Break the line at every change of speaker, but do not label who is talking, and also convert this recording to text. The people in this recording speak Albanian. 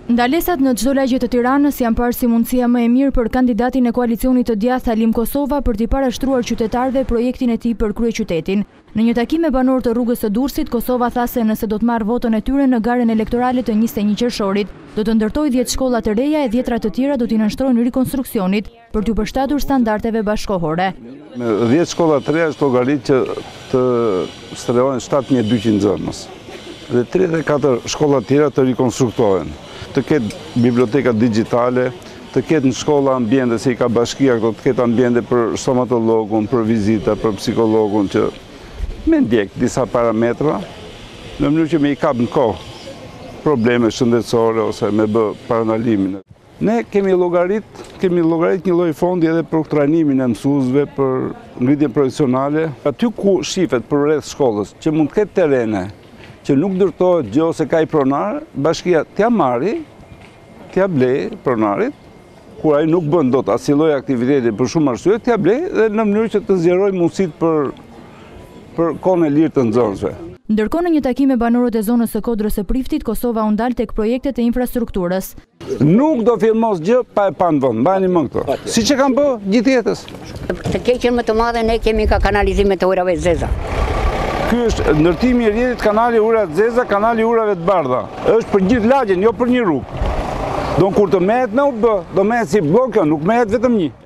Ndalesat në çdo lagje të Tiranës janë parë si mundësia më e mirë për kandidatin e koalicionit të djathtë Halim Kosova për t'i parashtruar qytetarëve projektin e tij për kryeqytetin. Në një takim me banorët të Rrugës së Durrësit, Kosova tha se nëse do të marrë votën e tyre në garën elektorale të 21 Qershorit, do të ndërtojë 10 shkolla të reja e 10 të tjera do t'i nënshtrojnë rikonstruksionit për t'u përshtatur standardeve bashkëkohore.
Me 10 shkolla të reja është llogarit që të strehojnë 7200 nxënës dhe 34 shkolla të tjera të rikonstruktohen. Të ketë biblioteka digjitale, të ketë në shkolla ambiente se i ka bashkia këto, të ketë ambiente për stomatologun, për vizita, për psikologun që me ndjek disa parametra në mënyrë që me i kap në kohë probleme shëndetësore ose me bë paranalimin. Ne kemi llogarit një lloj fondi edhe për trajnimin e mësuesve, për ngritjen profesionale. Aty ku shifet për rreth shkollës që mund të ketë terene që nuk ndërtohet gjë ose ka i pronar, bashkia t'ja marri, t'ja blej pronarit, kur ai nuk bën dot asnjë lloj aktiviteti për shumë arsye, t'ja blej dhe në mënyrë që të zgjerojë mundësitë për kohën e lirë të nxënësve.
Ndërkohë në një takim me banorët e zonës së Kodrës së Priftit, Kosova u ndal tek projektet e infrastrukturës.
Nuk do filmos gjë pa e pa në vend, mbani mend këto. Siç e kanë bë gjithë jetës.
Të keqen më të madhe ne kemi ka kanalizimet e ujrave të zeza.
Ky është ndërtimi i rrjetit kanali ujrave të zeza, kanali ujrave të bardha. Është për gjithë lagjen, jo për një rrugë. Don kur të merret me UB, do merret si blok, nuk merret vetëm një.